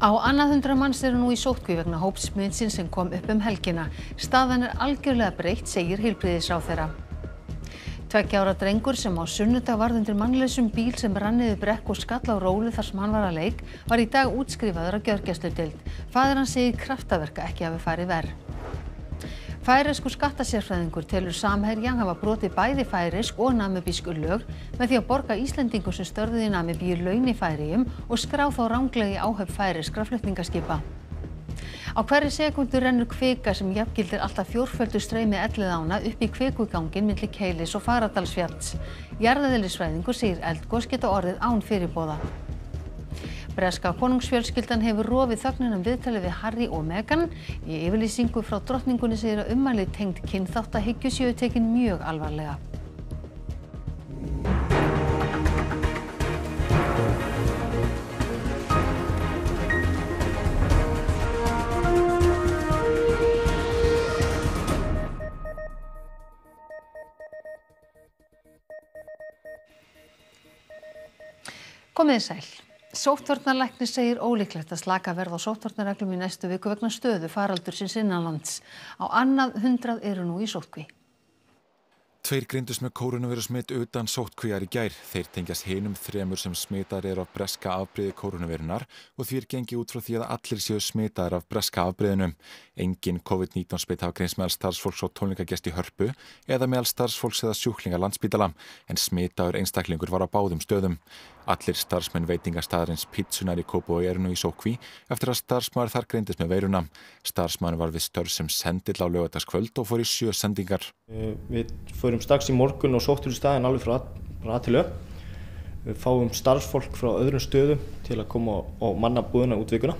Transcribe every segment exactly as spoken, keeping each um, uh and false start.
Á annað hundrað manns eru nú í sóttkví vegna hópsmitsins sem kom upp um helgina. Staðan er algjörlega breytt, segir heilbrigðisráðherra. Tveggja ára drengur sem á sunnudag varð undir mannlausum bíl sem rann niður brekku og skall á rólu þar sem hann var að leik var í dag útskrifaður á gjörgæsludeild. Faðir hans segir kraftaverka ekki hafi farið verr. Færeyskur skattasérfræðingur telur Samherja hafa brotið bæði færeysk og namibísk lög með því að borga Íslendingum sem störfuðu í Namibíu laun í Færeyjum og skrá þá ranglega í áhöfn færeyskra flutningaskipa. Á hverri sekúndu rennur kvika sem jafngildir alltaf fjórföldu streymi Elliðaánna upp í kvikuganginn milli Keilis og Fagradalsfjalls. Jarðeðlisfræðingur segir eldgos geta orðið án fyrirboða. Breska konungsfjölskyldan hefur rofið þögnina um viðtalið við Harry og Meghan. Í yfirlýsingu frá drottningunni segir að ummæli tengd kynþáttahyggju séu tekin mjög alvarlega. Komið þið sæl. Sóttvarnalæknir segir ólíklegt að slaka verð á sóttvarnareglum í næstu viku vegna stöðu faraldursins innanlands. Á annað hundrað eru nú í sóttkví. Tveir greindust með kórónuveirusmit utan sóttkvíar í gær. Þeir tengjast hinum þremur sem smitaðir eru af breska afbrigði kórónuveirunnar og því er gengið út frá því að allir séu smitaðir af breska afbrigðinu. Engin COVID nítján smit hafa greinst meðal starfsfólks og tónleikagesti í Hörpu eða meðal starfsfólks eða sjúklinga Landspítala, en smitaður einstaklingur var á báðum stöðum. Allir starfsmenn veitingastaðarins Pítsunar í Kópavogi eru nú í sóttkví eftir að starfsmaður þar greindist með veiruna. Starfsmaður var við störf sem sendill á laugardagskvöld og fór í sjö sendingar. Við fórum strax í morgun og sóttum staðinn alveg frá A til Ö. Við fáum starfsfólk frá öðrum stöðum til að koma og manna búðina út vikuna.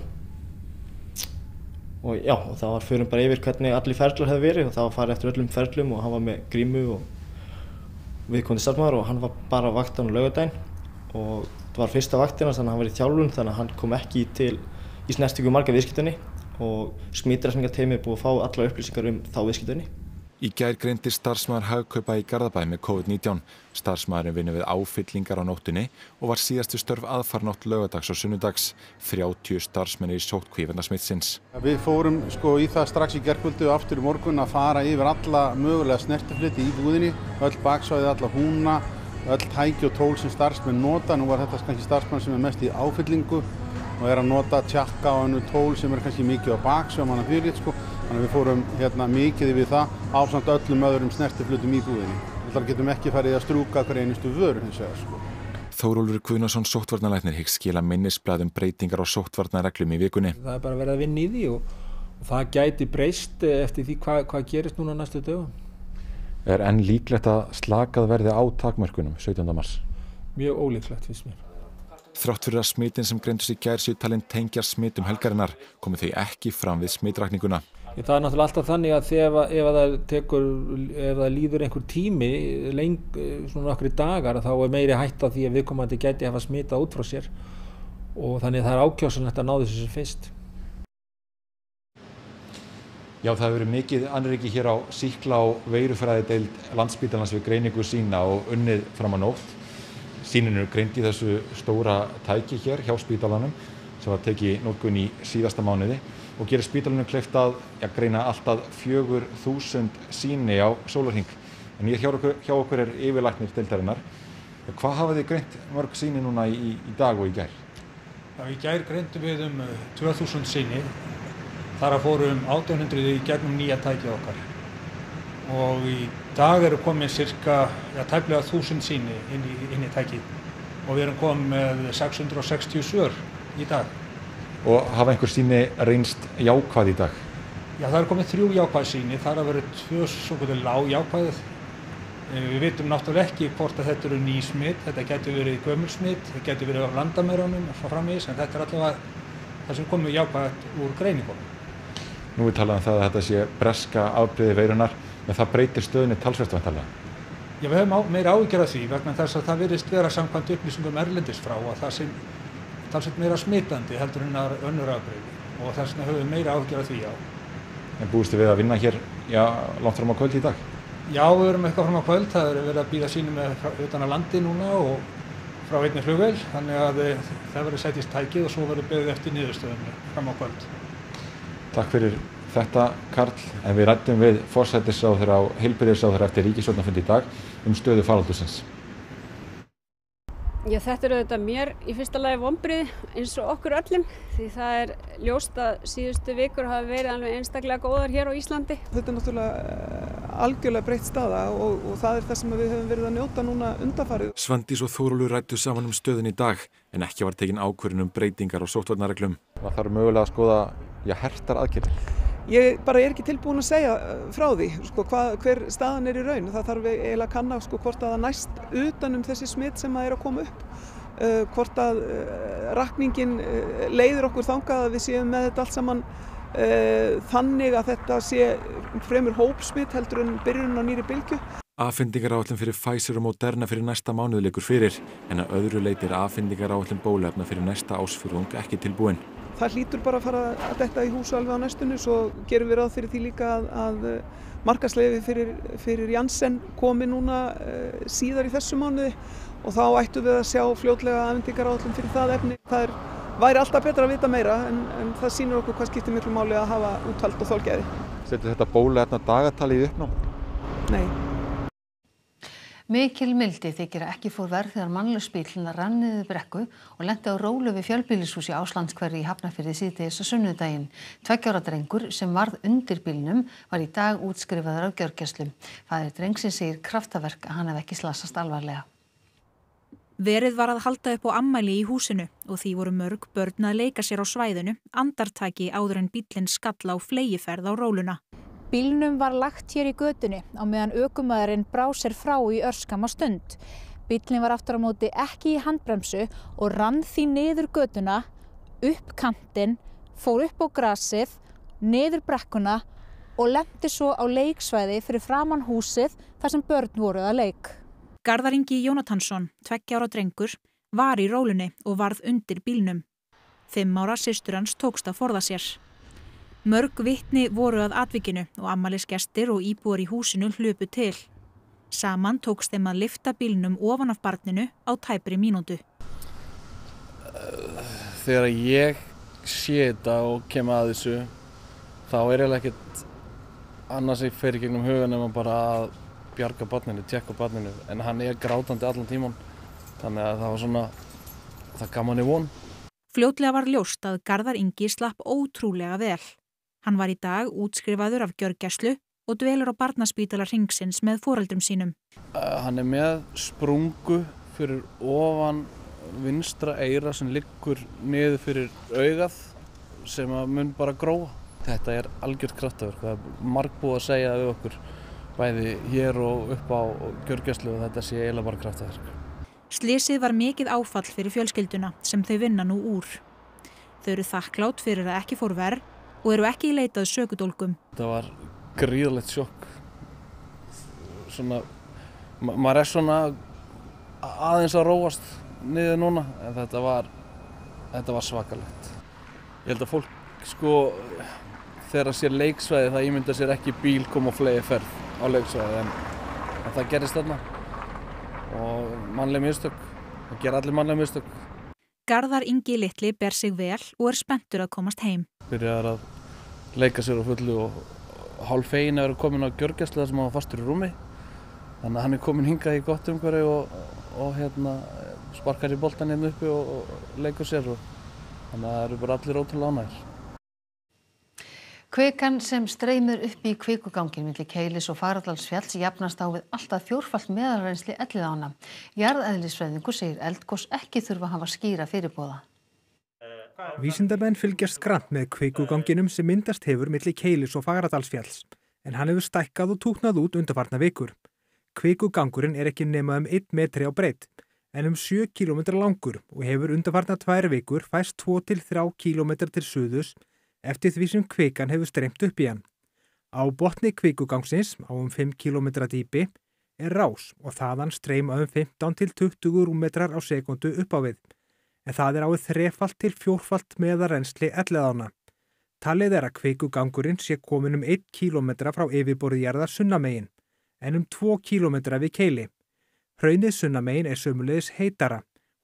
Og já, og það var förum bara yfir hvernig allir ferlar hefði verið og það var farið eftir öllum ferlum og hann var með grímu og viðkomandi starfsmaður og hann var bara vaktan á laugardaginn. Og það var fyrsta vaktina þannig að hann var í þjálfun þannig að hann kom ekki til í snertingu marga viðskiptunni og smitrakningateymið er búið að fá allar upplýsingar um þá viðskiptunni. Í gær greindi starfsmaður Hagkaupa í Garðabæ með COVID nítján. Starfsmaðurinn vinnur við áfyllingar á nóttunni og var síðastu störf aðfarnótt laugardags og sunnudags. þrjátíu starfsmenn í sóttkví vegna smitsins. Við fórum sko í það strax í gærkvöldi og aftur í morgun að fara yfir alla mögulega snertifleti í búðinni, öll baksvæði, alla húna, öll tæki og tól sem starfsmenn nota. Nú var þetta kannski starfsmenn sem er mest í áfyllingu og er að nota tjakka og önnur tól sem er kannski mikið á baksjá manna fyrir sko. Þannig að við fórum hérna mikið yfir það ásamt öllum öðrum snertiflutum í búðinni. Við getum ekki farið að strúka hver einustu vöru hins vegar sko. Þórólfur Guðnason sóttvarnalæknir hyggst skila minnisblað um breytingar á sóttvarnareglum í vikunni. Það er bara verið að vinna í því og, og það gæti breyst eftir því hvað, hvað gerist núna næstu dögum. Er enn líklegt að slakað verði á takmörkunum sautjánda mars? Mjög ólíklegt finnst mér. Þrátt fyrir að smitin sem greindust í gær séu talin tengja smitum helgarinnar komu þau ekki fram við smitrakninguna. Það er náttúrulega alltaf þannig að ef, ef, það, tekur, ef það líður einhver tími, leng, svona nokkri dagar, þá er meiri hætta því að viðkomandi gæti hafa smitað út frá sér og þannig að það er ákjósanlegt að ná þessu sem fyrst. Já, það hefur verið mikið annríki hér á sýkla og veirufræðideild Landspítalans við greiningu sína og unnið fram á nótt. Sýnin eru greind í þessu stóra tæki hér hjá spítalanum sem var tekið í notkun í síðasta mánuði og gerir spítalanum kleift að ja, greina alltaf fjögur þúsund sýni á sólarhring. En ég hjá okkur, hjá okkur er yfirlæknir deildarinnar. Hvað hafa þið greint mörg sýni núna í, í dag og í gær? Já, í gær greindum við um tvö þúsund sýni. Þar að fórum átján hundruð í gegnum nýja tækið okkar. Og í dag eru komin cirka ja, tæplega þúsund sýni inn í, inn í tækið. Og við erum komin með sex hundruð sextíu svör í dag. Og hafa einhver sýni reynst jákvæð í dag? Já, það eru komin þrjú jákvæð sýni. Það er verið tvö svokölluð lág jákvæð. Við vitum náttúrulega ekki hvort að þetta eru ný smit. Þetta getur verið gömul smit, þetta getur verið af landamærunum og svo framvegis, en þetta er allavega það sem komið jákvæð úr greiningunum. Nú er talað um það að þetta sé breska afbrigði veirunnar, en það breytir stöðunni talsvert væntanlega. Já, við höfum meira áhyggjur af því vegna þess að það virðist vera samkvæmt upplýsingum erlendis frá að það sé talsvert meira smitandi heldur en önnur afbrigði og þess vegna höfum við meira áhyggjur af því, já. En búist þið við að vinna hér, já, langt fram á kvöld í dag? Já, við erum eitthvað fram á kvöld, það er verið að bíða sýni með utan að landi núna og frá einni flugvél, þannig að það verður sett í tækið og svo verður beðið eftir niðurstöðum fram á kvöld. Takk fyrir þetta, Karl. En við ræddum við forsætisráðherra og heilbrigðisráðherra eftir ríkisstjórnarfund í dag um stöðu faraldursins. Já, þetta er auðvitað mér í fyrsta lagi vonbrigði eins og okkur öllum, því það er ljóst að síðustu vikur hafa verið alveg einstaklega góðar hér á Íslandi. Þetta er náttúrulega algjörlega breytt staða og, og það er það sem við höfum verið að njóta núna undanfarið. Svandís og Þórólfur ræddu saman um stöðun í dag en ekki var tekin ákvörðun um breytingar á sóttvarnareglum. Það þarf mögulega að skoða já, hertar aðgerðir. Ég bara er ekki tilbúin að segja frá því sko, hvað, hver staðan er í raun. Það þarf eiginlega að kanna sko, hvort að það næst utan um þessi smitt sem að er að koma upp. Uh, hvort að uh, rakningin uh, leiðir okkur þangað að við séum með þetta allt saman uh, þannig að þetta sé fremur hópsmitt heldur en byrjun á nýrri bylgju. Afhendingaráætlun fyrir Pfizer og Moderna fyrir næsta mánuð liggur fyrir, en að öðru leyti er afhendingaráætlun bóluefna fyrir næsta ársfjórðung ekki tilbúin. Það hlýtur bara að fara að detta í hús alveg á næstunni, svo gerum við ráð fyrir því líka að, að markaðsleyfi fyrir, fyrir Janssen komi núna uh, síðar í þessu mánuði og þá ættum við að sjá fljótlega afhendingaráætlun fyrir það efni. Það er, væri alltaf betra að vita meira en, en það sýnir okkur hvað skiptir miklu máli að hafa úthald og þolgæði. Setur þetta bóluefna dagatalið í uppnám? Nei. Mikil mildi þykir að ekki fór verð þegar mannlaus bíll rann niður brekku og lenti á rólu við fjölbýlishús í Áslandshverfi í Hafnarfirði síðdegis á sunnudaginn. Tveggja ára drengur sem varð undir bílnum var í dag útskrifaður af gjörgæslu. Faðir drengsins segir kraftaverk að hann hef ekki slasast alvarlega. Verið var að halda upp á afmæli í húsinu og því voru mörg börn að leika sér á svæðinu, andartaki áður en bíllinn skall á fleygiferð á róluna. Bílnum var lagt hér í götunni á meðan ökumaðurinn brá sér frá í örskama stund. Bíllinn var aftur á móti ekki í handbremsu og rann því niður götuna, upp kantinn, fór upp á grasið, niður brekkuna og lenti svo á leiksvæði fyrir framan húsið þar sem börn voru að leik. Garðar Ingi Jónatansson, tveggja ára drengur, var í rólunni og varð undir bílnum. Fimm ára systur hans tókst að forða sér. Mörg vitni voru að atvikinu og afmælisgestir og íbúar í húsinu hlupu til. Saman tókst þeim að lyfta bílnum ofan af barninu á tæpri mínútu. Þegar ég sé þetta og kem að þessu, þá er eiginlega ekkert annars ég fer í gegnum hugan nema bara að bjarga barninu, tjekka barninu. En hann er grátandi allan tíman, þannig að það var svona, það gaf manni von. Fljótlega var ljóst að Garðar Ingi slapp ótrúlega vel. Hann var í dag útskrifaður af gjörgæslu og dvelur á barnaspítala Hringsins með foreldrum sínum. Uh, hann er með sprungu fyrir ofan vinstra eyra sem liggur niður fyrir augað sem að mun bara gróa. Þetta er algjört kraftaverk. Það er margbúið að segja við okkur bæði hér og upp á gjörgæslu og þetta sé eiginlega bara kraftaverk. Slysið var mikið áfall fyrir fjölskylduna sem þau vinna nú úr. Þau eru þakklátt fyrir að ekki fór verr og eru ekki í leitað sökudólgum. Það var gríðarlegt sjokk. Svona, ma maður er svona aðeins að róast niður núna, en þetta var, þetta var svakalegt. Ég held að fólk, sko, þegar það sér leiksvæði, það ímyndar sér ekki bíl koma á fleygiferð á leiksvæði, en, en það gerist þarna. Og mannleg mistök, það gera allir mannleg mistök. Garðar Ingi litli ber sig vel og er spenntur að komast heim. Byrjaði að leika sér á fullu og hálf fegin að vera komin á gjörgæslu þar sem hann var fastur í rúmi. Þannig að hann er komin hingað í gott umhverfi og, og hérna, sparkar í boltan hérna uppi og, og leikur sér. Og, þannig að það eru bara allir ótrúlega ánægðir. Kvikan sem streymir upp í kvikuganginn milli Keilis og Fagradalsfjalls jafnast á við alltaf fjórfalt meðalrennsli Elliðaánna. Jarðeðlisfræðingur segir eldgos ekki þurfa að hafa skýra fyrirboða. Vísindamenn fylgjast grannt með kvikuganginum sem myndast hefur milli Keilis og Fagradalsfjalls, en hann hefur stækkað og tútnað út undanfarna vikur. Kvikugangurinn er ekki nema um einn metri á breidd, en um sjö kílómetra langur og hefur undanfarna tvær vikur fæst tvo til þrjá kílómetra til suðurs eftir því sem kvikan hefur streymt upp í hann. Á botni kvikugangsins, á um fimm kílómetra dýpi, er rás og þaðan streyma um fimmtán til tuttugu rúmmetrar á sekundu upp á við. En það er á við þrefalt til fjórfalt meðalrennsli Elliðaánna. Talið er að kvikugangurinn sé komin um einn kílómetra frá yfirborði jarðar sunnamegin, en um tvo kílómetra við Keili. Hraunið sunnamegin er sömuleiðis heitara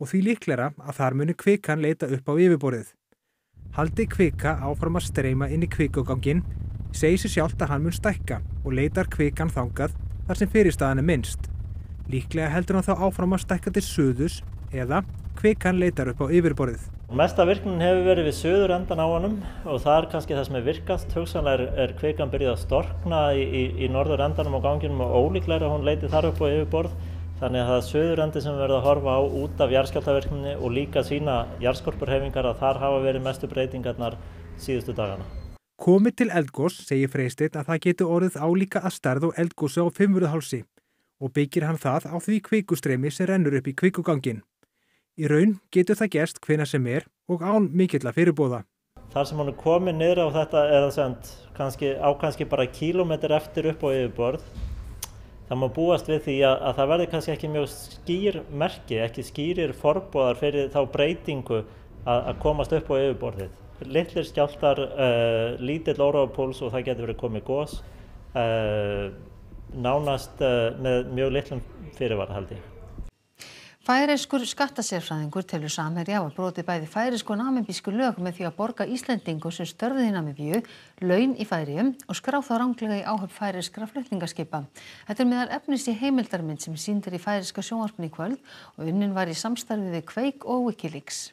og því líklegra að þar muni kvikan leita upp á yfirborðið. Haldi kvika áfram að streyma inn í kvikuganginn, segir sér sjálft að hann mun stækka og leitar kvikan þangað þar sem fyrirstaðan er minnst. Líklega heldur hann þá áfram að stækka til suðurs eða kvikan leitar upp á yfirborðið. Mesta virknin hefur verið við suður endan á honum og það er kannski það sem er virkast. Hugsanlega er, er kvikan byrjað að storkna í, í, í norður endanum á ganginum og ólíklega að hún leiti þar upp á yfirborð. Þannig að það er suður endi sem við verðum að horfa á út af jarðskjálftavirkninni og líka sína jarðskorpuhreyfingar að þar hafa verið mestu breytingarnar síðustu dagana. Komi til eldgos segir Freysteinn að það geti orðið álíka að stærð og eldgosi á Fimmvörðuhálsi og byggir hann það á því kvikustreymi sem rennur upp í kvikuganginn. Í raun getur það gerst hvenær sem er og án mikilla fyrirboða. Þar sem hún er komin niður á þetta eða send kannski á kannski bara kílómetr eftir upp á yfirborð, það má búast við því að, að það verði kannski ekki mjög skýr merki, ekki skýrir forboðar fyrir þá breytingu að, að komast upp á yfirborðið. Litlir skjálftar, uh, lítill óróapúls og það getur verið komið gos, uh, nánast uh, með mjög litlum fyrirvara held ég. Færeyskur skattasérfræðingur telur Samherja hafa brotið bæði færeysku og namibísku lög með því að borga Íslendingum sem störfuðu í Namibíu laun í Færeyjum og skrá þá ranglega í áhöfn færeyskra flutningaskipa. Þetta er meðal efnis í heimildarmynd sem sýnd er í færeyska sjónvarpinu í kvöld og unnin var í samstarfi við Kveik og Wikileaks.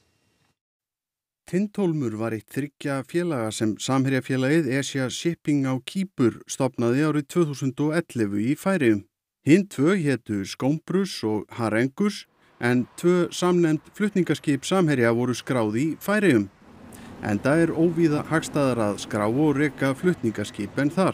Tindhólmur var eitt þriggja félaga sem Samherjafélagið Asia Shipping á Kýpur stofnaði árið tvö þúsund og ellefu í Færeyjum. Hinn tvö hétu Skómbrus og Harengus en tvö samnefnd flutningaskip Samherja voru skráð í Færeyjum. Enda er óvíða hagstæðara að skrá og reka flutningaskip en þar.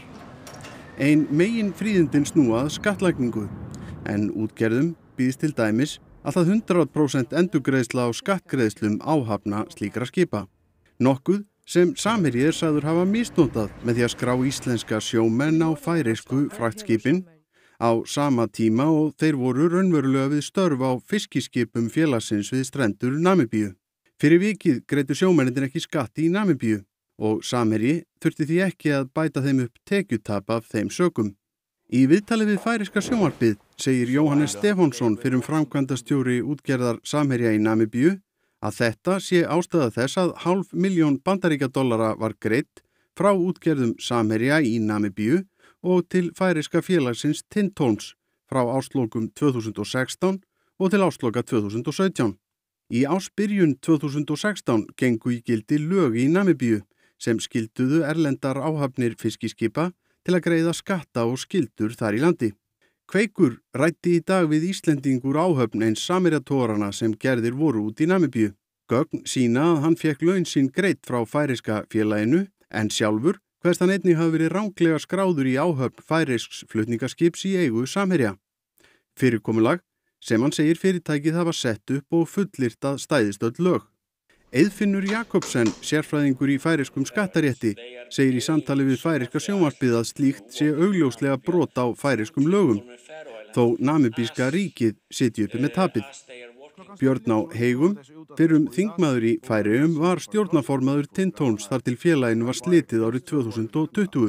Ein megin fríðindin snúað skattlagningu, en útgerðum býðst til dæmis alltaf hundrað prósent endurgreiðsla á skattgreiðslum áhafna slíkra skipa. Nokkuð sem Samherji er sagður hafa misnotað með því að skrá íslenska sjómenn á færeysku fraktskipin á sama tíma og þeir voru raunverulega við störf á fiskiskipum félagsins við strendur Namibíu. Fyrir vikið greiddu sjómennirnir ekki skatti í Namibíu og Samherji þurfti því ekki að bæta þeim upp tekjutap af þeim sökum. Í viðtali við færeyska sjónvarpið segir Jóhannes Stefánsson fyrrum framkvæmdastjóri útgerðar Samherja í Namibíu að þetta sé ástæða þess að hálf milljón bandaríkjadollara var greidd frá útgerðum Samherja í Namibíu og til færeyska félagsins Tindhólms frá árslokum tvö þúsund og sextán og til ársloka tvö þúsund og sautján. Í ársbyrjun tvö þúsund og sextán gengu í gildi lög í Namibíu sem skilduðu erlendar áhafnir fiskiskipa til að greiða skatta og skildur þar í landi. Kveikur ræddi í dag við Íslendingur áhöfn eins Samherjatogarana sem gerðir voru út í Namibíu. Gögn sína að hann fékk laun sín greidd frá færeyska félaginu en sjálfur hverst hann einnig hafi verið ranglega skráður í áhöfn færeysks flutningaskips í eigu Samherja. Fyrirkomulag sem hann segir fyrirtækið hafa sett upp og fullyrt að stæðist öll lög. Eiðfinnur Jakobsen, sérfræðingur í færeyskum skattarétti, segir í samtali við færeyska sjónvarpið að slíkt sé augljóslega brot á færeyskum lögum, þó namibíska ríkið sitji uppi með tapið. Björn á Heigum, fyrrum þingmaður í Færeyjum, var stjórnarformaður Tindhólms þar til félaginu var slitið árið tvö þúsund og tuttugu.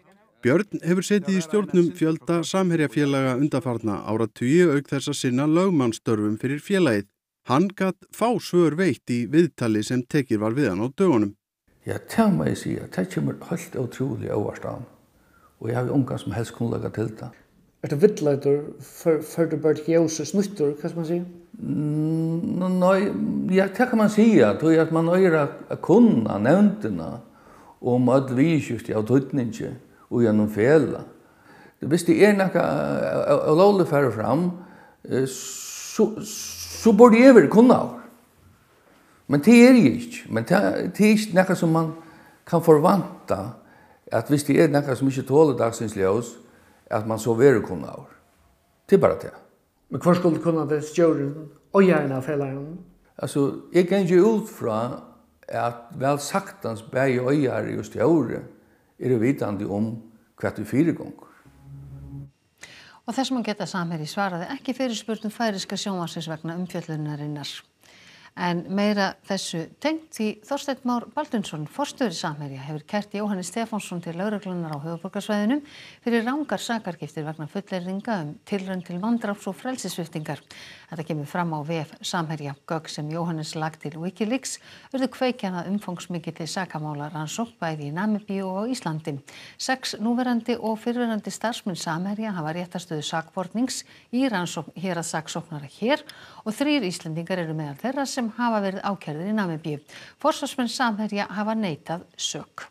Björn hefur setið í stjórnum fjölda Samherjafélaga undanfarna áratugi auk þess að sinna lögmannsstörfum fyrir félagið. Hann gat fá svör veitt í viðtali sem tekið var við hann á dögunum. Ja, það má ég segja, það kemur helt ótrúlega óvart á hann og ég hafi ungan sem helst kunnlega til það. Er det vittlætur för du börjat ge oss snuttur, vad ska man säga? Mm, nej, ja, det kan man säga. Det är att man är att kunna nämnderna om att vi just av tydninge och genom fel. Det visst det är några lovligt färre fram så så borde jag väl kunna. Men det är det inte. Men det är inte något som man kan förvänta att visst det är något som inte tåler dagsens ljus att man så väl kunna av. Det är bara det. Men kvar skulle kunna det stjórn och gärna fällan. Alltså, jag kan ju ut från att väl saktans bäge och gärna just i år är det vitande om kvart vi fyra gånger. Og þess má geta Samherji svaraði ekki fyrirspurnum færeyska sjónvarpsins vegna umfjöllunarinnar. En meira þessu tengt því Þorsteinn Már Baldursson, forstjóri Samherja, hefur kært Jóhannes Stefánsson til lögreglunnar á höfuðborgarsvæðinu fyrir rangar sakargiftir vegna fullyrðinga um tilraun til manndráps og frelsissviptingar. Þetta kemur fram á vef Samherja. Gögn sem Jóhannes lagt til Wikileaks urðu kveikjan að umfangsmikilli sakamála rannsókn bæði í Namibíu og á Íslandi. Sex núverandi og fyrrverandi starfsmenn Samherja hafa réttarstöðu sakbornings í rannsókn héraðssaksóknara hér og þrír Íslendingar eru meðal þeirra sem hafa verið ákærðir í Namibíu. Forsvarsmenn Samherja hafa neitað sök.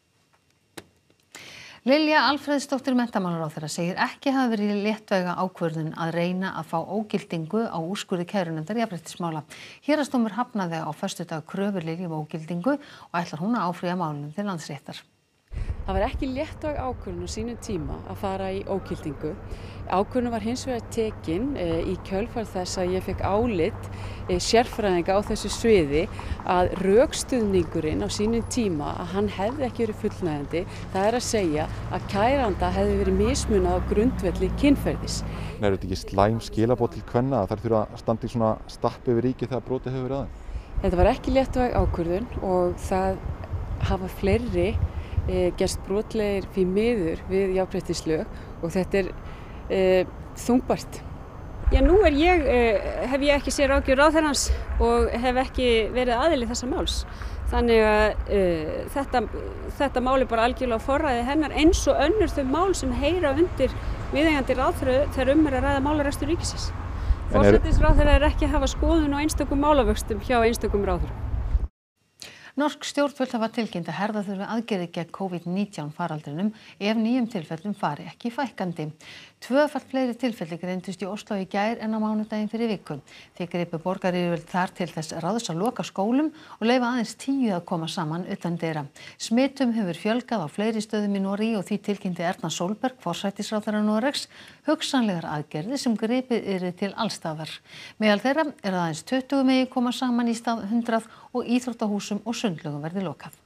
Lilja Alfreðsdóttir menntamálaráðherra segir ekki hafa verið léttvæga ákvörðun að reyna að fá ógildingu á úrskurði kærunefndar jafnréttismála. Héraðsdómur hafnaði á föstudag kröfu Lilju um ógildingu og ætlar hún að áfrýja málinu til Landsréttar. Það var ekki léttvæg ákvörðun á sínum tíma að fara í ógildingu. Ákvörðun var hins vegar tekin e, í kjölfar þess að ég fekk álit e, sérfræðinga á þessu sviði að rökstuðningurinn á sínum tíma að hann hefði ekki verið fullnægjandi. Það er að segja að kæranda hefði verið mismunað á grundvelli kynferðis. Er þetta ekki slæm skilaboð til kvenna að þær þurfa að standa í svona stapp yfir ríki þegar brotið hefur verið að þeim? Þetta var ekki léttvæg ákvörðun og það hafa fleiri e, gerst brotlegir því miður við jafnréttislög og þetta er e, þungbært. Já, nú er ég, e, hef ég ekki séð ráðgjöf ráðherrans og hef ekki verið aðili þessa máls. Þannig að e, þetta, þetta mál er bara algjörlega á forræði hennar eins og önnur þau mál sem heyra undir viðeigandi ráðherra þegar um er að ræða málarekstur ríkisins. Forsætisráðherra er ekki að hafa skoðun á einstökum málavöxtum hjá einstökum ráðherrum. Norsk stjórnvöld hafa tilkynnt að herða þurfi aðgerðir gegn COVID nítján faraldrinum ef nýjum tilfellum fari ekki fækkandi. Tvöfalt fleiri tilfelli greindust í Ósló í gær en á mánudaginn fyrir viku. Þeir gripu borgaryfirvöld þar til þess ráðs að loka skólum og leyfa aðeins tíu að koma saman utandyra. Smitum hefur fjölgað á fleiri stöðum í Noregi og því tilkynnti Erna Solberg, forsætisráðherra Noregs, hugsanlegar aðgerðir sem gripið eru til allstaðar. Meðal þeirra er aðeins tuttugu megi koma saman í stað hundrað og íþróttahúsum og sundlögum verði lokað.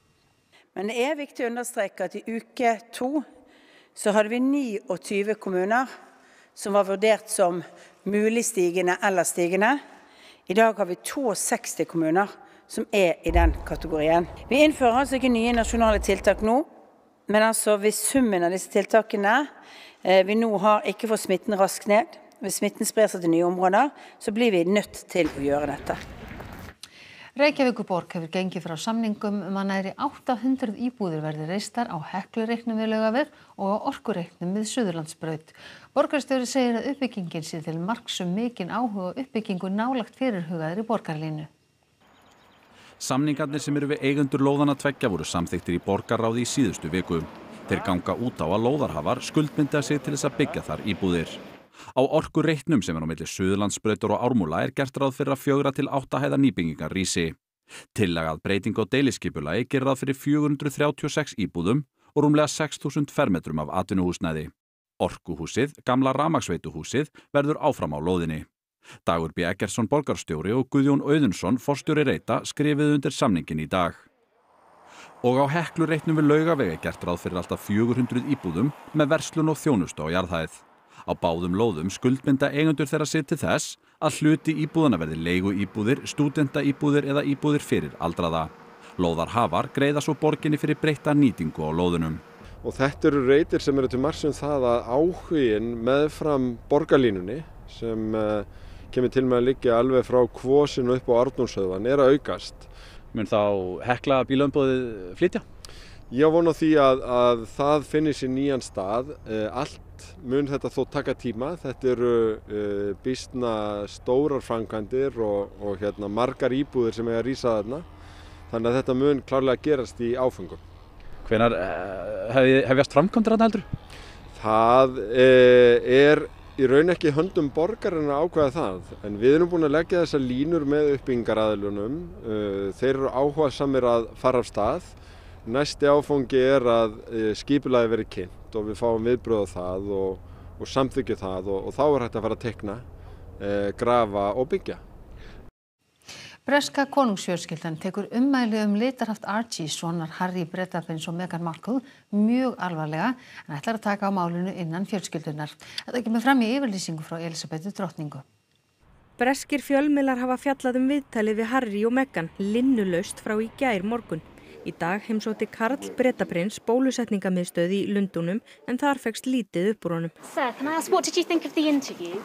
Men det er viktig å understreke at i uke to så hadde vi niogtyve kommuner som var vurdert som mulig stigende eller stigende. I dag har vi sekstito kommuner som er i den kategorien. Vi innfører altså ikke nye nasjonale tiltak nå, men altså hvis summen av disse tiltakene eh, vi nå har ikke får smitten raskt ned, hvis smitten sprer seg til nye områder, så blir vi nødt til å gjøre dette. Reykjavíkurborg hefur gengið frá samningum um að næri átta hundruð íbúðir verði reistar á Heklureyknum við Laugaveg og á Orkureyknum við Suðurlandsbraut. Borgarstjóri segir að uppbyggingin sé til marks um mikinn áhuga og uppbyggingu nálægt fyrirhugaðri borgarlínu. Samningarnir sem eru við eigendur lóðanna tveggja voru samþykktir í borgarráði í síðustu viku. Þeir ganga út á að lóðarhafar skuldbinda sig til þess að byggja þar íbúðir. Á Orkureyknum sem er á milli Suðurlandsbrautar og Ármúla er gert ráð fyrir að fjögurra til átta hæða nýbyggingar rísi. Tillaga að breyting á deiliskipulagi gerir ráð fyrir fjögur hundruð þrjátíu og sex íbúðum og rúmlega sex þúsund fermetrum af atvinnuhúsnæði. Orkuhúsið, gamla rafmagnsveituhúsið, verður áfram á lóðinni. Dagur B. Eggertsson borgarstjóri og Guðjón Auðunsson forstjóri Reita skrifuðu undir samningin í dag. Og á Heklureyknum við Laugaveg er gert ráð fyrir alltaf fjögur hundruð íbúðum með verslun og þjónustu á jarðhæð. Á báðum lóðum skuldbinda eigendur þeirra sig til þess að hluti íbúðana verði leiguíbúðir, stúdentaíbúðir eða íbúðir fyrir aldraða. Lóðarhafar greiða svo borginni fyrir breytta nýtingu á lóðunum. Og þetta eru reitir sem eru til marks um það að áhugin meðfram borgarlínunni sem uh, kemur til með að liggja alveg frá Kvosinu upp á Árnúlshöfðan er að aukast. Mun þá Hekla bílaumboðið flytja? Ég vona því að, að það finnir sér nýjan stað. Uh, allt mun þetta þó taka tíma. Þetta eru uh, býsna stórar framkvæmdir og, og hérna, margar íbúðir sem eiga að rísa þarna. Þannig að þetta mun klárlega gerast í áföngum. Hvenær uh, hef, hefjast framkvæmdir þarna heldur? Það uh, er í raun ekki höndum borgarinn að ákveða það. En við erum búin að leggja þessar línur með uppbyggingaraðilunum. Uh, þeir eru áhugasamir að fara af stað. Næsti áfangi er að skipulagið verið kynnt og við fáum viðbröð á það og, og samþykkju það og, og þá er hægt að fara að teikna, eh, grafa og byggja. Breska konungsfjölskyldan tekur ummæli um litarhaft Archie, sonar Harry Bretaprins og Meghan Markle, mjög alvarlega en ætlar að taka á málinu innan fjölskyldunar. Þetta kemur fram í yfirlýsingu frá Elísabetu drottningu. Breskir fjölmiðlar hafa fjallað um viðtalið við Harry og Meghan linnulaust frá í gær morgun. Í dag heimsótti Karl Bretaprins bólusetningamiðstöð í Lundúnum en þar fékkst lítið upp úr honum. Sir, can I ask what did you think of the interview?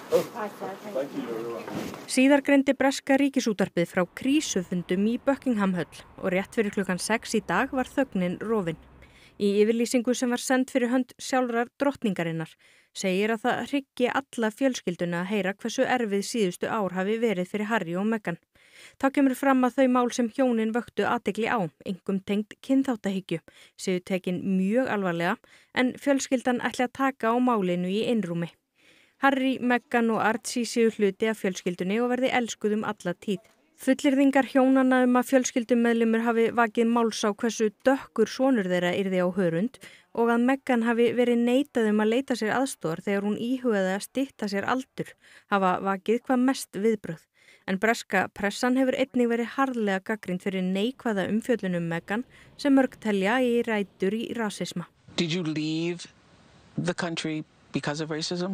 Síðar greindi breska ríkisútvarpið frá krísufundum í Buckingham Höll og rétt fyrir klukkan sex í dag var þögnin rofin. Í yfirlýsingu sem var send fyrir hönd sjálfrar drottningarinnar segir að það hryggi alla fjölskylduna að heyra hversu erfið síðustu ár hafi verið fyrir Harry og Meghan. Þá kemur fram að þau mál sem hjónin vöktu athygli á, einkum tengd kynþáttahyggju, séu tekin mjög alvarlega en fjölskyldan ætli að taka á málinu í einrúmi. Harry, Meghan og Archie séu hluti af fjölskyldunni og verði elskuð um alla tíð. Fullyrðingar hjónanna um að fjölskyldumeðlimur hafi vakið máls á hversu dökkur sonur þeirra yrði á hörund og að Meghan hafi verið neitað um að leita sér aðstoðar þegar hún íhugaði að stytta sér aldur hafa vakið hvað mest viðbrögð. En breska pressan hefur einnig verið harðlega gagnrýnd fyrir neikvæða umfjöllun um Meghan sem mörg telja í rætur í rasisma. Did you leave the country because of racism?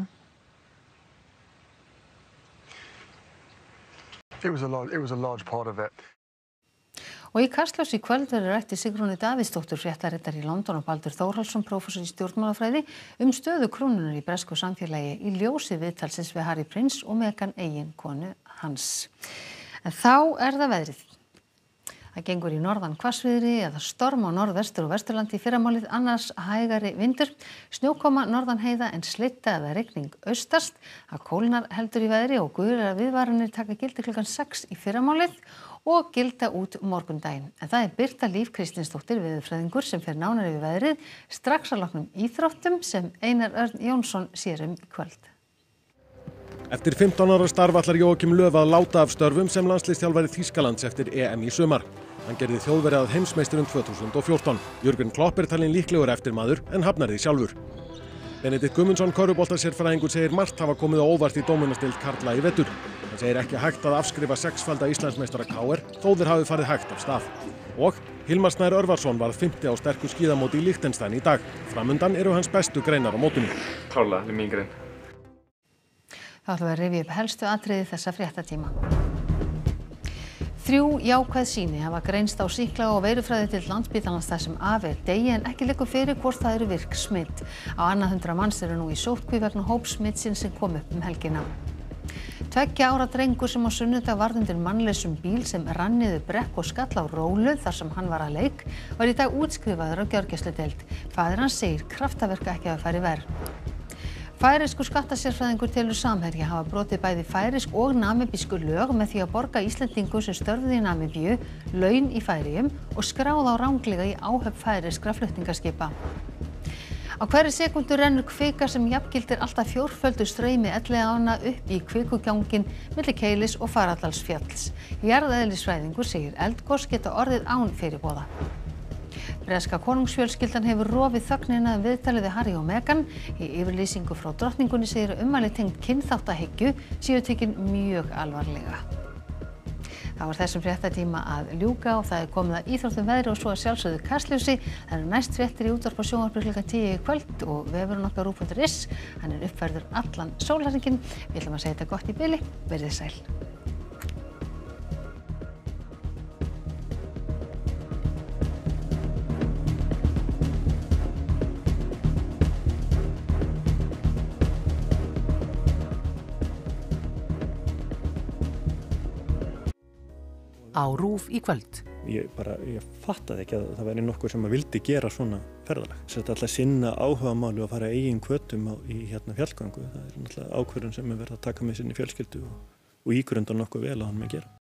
It was a large, it was a large part of it. Og í Kastljósi í kvöld verður rætt við Sigrúnu Davíðsdóttur fréttaritari í London og Baldur Þórhallsson prófessor í stjórnmálafræði um stöðu krónunnar í bresku samfélagi í ljósi viðtalsins við Harry Prince og Meghan eiginkonu hans. En þá er það veðrið. Það gengur í norðan hvassviðri eða storm á norðvestur og vesturlandi í fyrramálið, annars hægari vindur, snjókoma norðan heiða en slitta eða rigning austast. Það kólnar heldur í veðri og gular viðvaranir taka gildi klukkan sex í fyrramálið og gilda út morgundaginn. En það er Birta Líf Kristinsdóttir veðurfræðingur sem fer nánar yfir veðrið strax að loknum íþróttum sem Einar Örn Jónsson sér um í kvöld. Eftir fimmtán ára starf ætlar Jóakim Löw að láta af störfum sem landsliðsþjálfari Þýskalands eftir E M í sumar. Hann gerði Þjóðverja að heimsmeisturum tvö þúsund og fjórtán. Jürgen Klopp er talinn líklegur eftirmaður en hafnar því sjálfur. Benedikt Guðmundsson körfuboltasérfræðingur segir margt hafa komið á óvart í dómnasteild karla í vetur. Hann segir ekki hægt að afskrifa sexfalda Íslandsmeistara K R þó þeir hafi farið hægt af stað. Og Hilmar Snær Örvarsson varð fimmti á sterku skíðamóti í Liechtenstein í dag. Framundan eru hans bestu greinar á mótinu. Klárlega, mín grein. Þá ætlum við að rifja upp helstu atriði þessa fréttatíma. Þrjú jákvæð sýni hafa greinst á sýkla og veirufræði til Landspítalans þar sem af er degi en ekki liggur fyrir hvort það eru virk smitt. Á annað hundrað manns eru nú í sóttkví vegna hópsmittsins sem kom upp um helgina. Tveggja ára drengur sem á sunnudag varð undir mannlausum bíl sem rann niður brekku og skall á rólu þar sem hann var að leik var í dag útskrifaður á gjörgæsludeild. Faðir hans segir kraftaverka ekki að fara í verð. Færeyskur skattasérfræðingur telur Samherja hafa brotið bæði færeysk og namibísku lög með því að borga Íslendingum sem störfuðu í Namibíu laun í Færeyjum og skráða á ranglega í áhöfn færeyskra flutningaskipa. Á hverri sekúndu rennur kvika sem jafngildir alltaf fjórföldu streymi Elliðaánna upp í kvikuganginn milli Keilis og Fagradalsfjalls. Jarðeðlisfræðingur segir eldgos geta orðið án fyrirboða. Breska konungsfjölskyldan hefur rofið þögnina um viðtalið við Harry og Meghan. Í yfirlýsingu frá drottningunni segir að ummæli tengd kynþáttahyggju séu tekin mjög alvarlega. Það var þessum fréttatíma að ljúka og það er komið að íþróttum veðri og svo að sjálfsögðu Kastljósi. Það eru næst fréttir í útvarpi og sjónvarpi klukkan tíu í kvöld og vefurinn okkar ruv punktur is. Hann er uppfærður allan sólarhringinn. Við ætlum að segja þetta gott í bili. Verið sæl. Á RÚV í kvöld. Ég bara, ég fattaði ekki að það væri nokkur sem að vildi gera svona ferðalag. Þetta er alltaf sinna áhugamáli að fara eigin hvötum á, í hérna fjallgöngu. Það er náttúrulega ákvörðun sem er verið að taka með sinni fjölskyldu og, og ígrunda nokkuð vel að hann með gera.